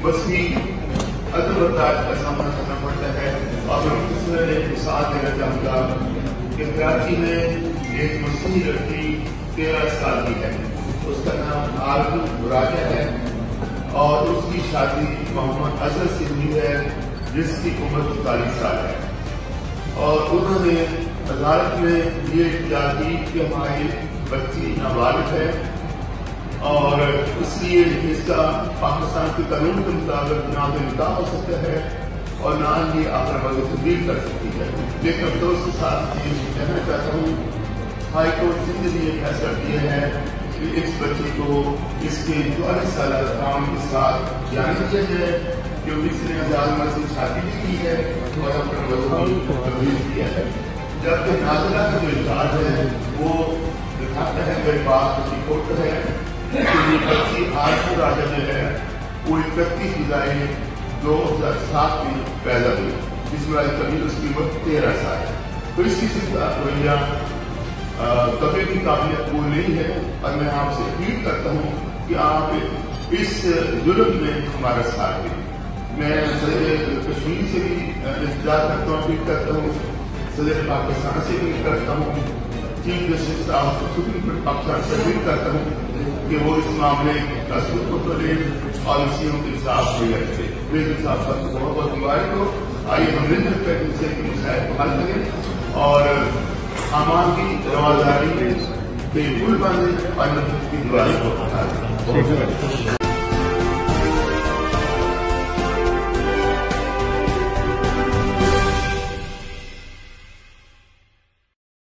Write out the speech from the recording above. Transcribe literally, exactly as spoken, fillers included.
وسیع عدم برداشت کا سامنا کرنا پڑتا ہے. اور میں اس میں ایک مثال دینا چاہوں گا کہ کراچی میں ایک مسیحی لڑکی تیرہ سال کی ہے. اس کا نام عارف راجہ ہے اور اس کی شادی محمد اظہر سے ہوئی ہے جس کی عمر چالیس سال ہے. اور انہوں نے عدالت میں یہ کیا کہ ہماری بچی نابالغ ہے اور اس لیے اس کا پاکستان کے قانون کے مطابق نہ تو نکاح ہو سکتا ہے اور نہ ہی آخر وقت تبدیل کر سکتی ہے. لیکن افسوس کے ساتھ یہ کہنا چاہتا ہوں ہائی کورٹ سندھ نے یہ فیصلہ کیا ہے کہ اس بچی کو اس کے چوالیس سالہ کام کے ساتھ جانے دیا جائے کیونکہ اس نے ظالمہ سے شادی بھی کی ہے اور اپنا وضو تبدیل کیا ہے. جبکہ نازلہ کا جو اجلاس ہے وہ دکھاتا ہے میرے پاس رپورٹ ہے کہ یہ بچی عارف راجہ جو ہے وہ اکتیس جولائی دو ہزار سات میں پیدا ہوئی جس میں کبھی اس کی عمر تیرہ سال ہے. تو اس قسم کا رویہ کبھی بھی قابل قبول نہیں ہے اور میں آپ سے اپیل کرتا ہوں کہ آپ اس ظلم میں ہمارا ساتھ دیں. میں صدر کشمیر سے بھی انتظار کرتا ہوں اپیل کرتا ہوں, صدر پاکستان سے بھی کرتا ہوں, chief justice of supreme court Pakistan سے اپیل کرتا ہوں کہ وہ اس معاملے کا سلوک کریں اور اسی کے انصاف میں رکھے. بے انصاف سب کو بہت بہت مبارک ہو. آئیے ہم مل کر ان سے مسائل کو حل کریں اور عوام کی رواداری پہ پل باندھیں اور نفرت کی دیواری کو ہٹا دیں.